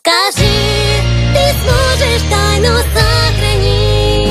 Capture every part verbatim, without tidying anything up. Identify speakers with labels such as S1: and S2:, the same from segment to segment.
S1: Скажи, ты сможешь тайну сохранить?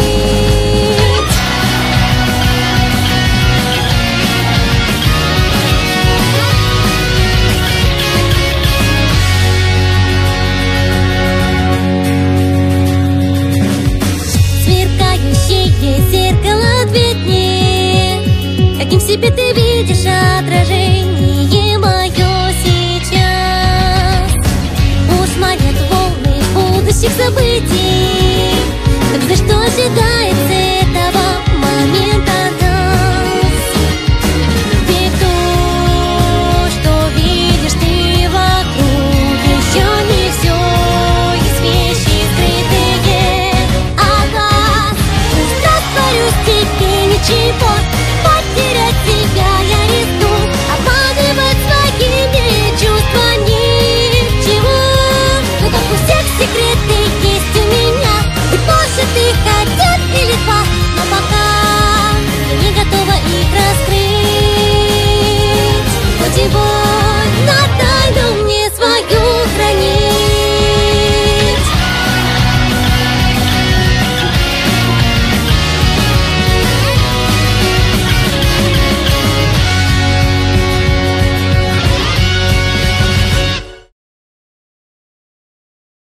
S1: Сверкающее зеркало ответни, каким в себе ты видишь отражение мое сейчас. Пусть манят волны будущих событий, как за что ожидает